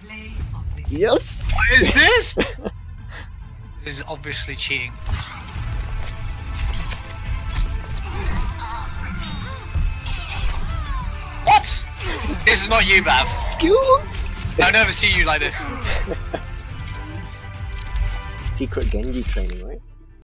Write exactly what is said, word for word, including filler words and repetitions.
Yes! What is this? This is obviously cheating. What? This is not you, Bav. Skills! I've never seen you like this. Secret Genji training, right?